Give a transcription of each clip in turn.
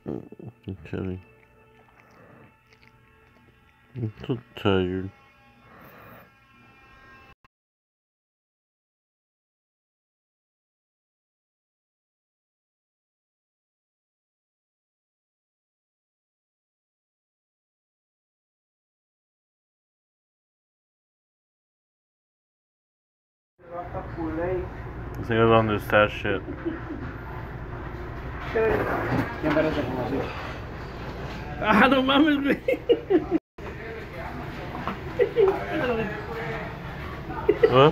I'm kidding. I'm so tired. This nigga's on this stat shit. ¿Quién parece como así? Ah, no mames, güey. What?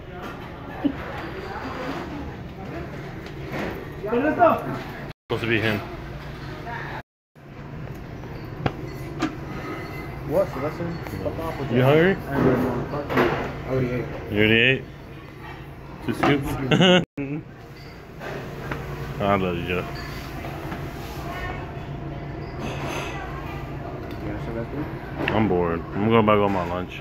Supposed to be him. What? Sylvester? You hungry? I already ate. You already ate? 2 scoops? I love you, Joe. Yeah, Sylvester? I'm bored. I'm going back on my lunch.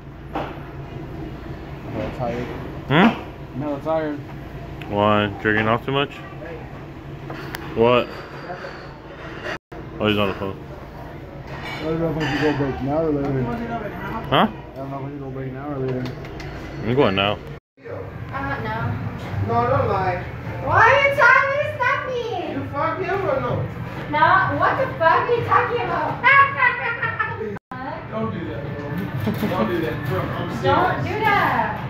I'm hella tired. Hmm? I'm hella tired. Why? Jerking off too much? What? Oh, he's on the phone. I don't know if we should go break now or later. Huh? I don't know if we should go break now or later. I'm going now. No. No, don't lie. Why are you talking to Stuffy? You fuck him or no? No, what the fuck are you talking about? Don't do that, bro. Don't do that, bro. I'm serious. Don't do that.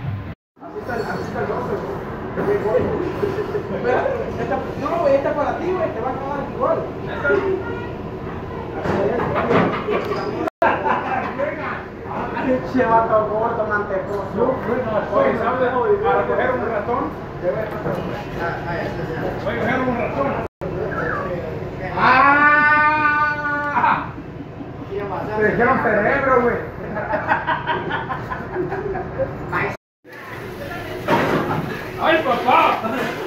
No, güey, esta para ti, güey. Te va a acabar igual. Che vato gordo, mantecoso. Oye, ¿sabes? Para coger un ratón, voy a coger un ratón. ¡Ah! Me dijeron cerebro, güey. ¡Ay, papá!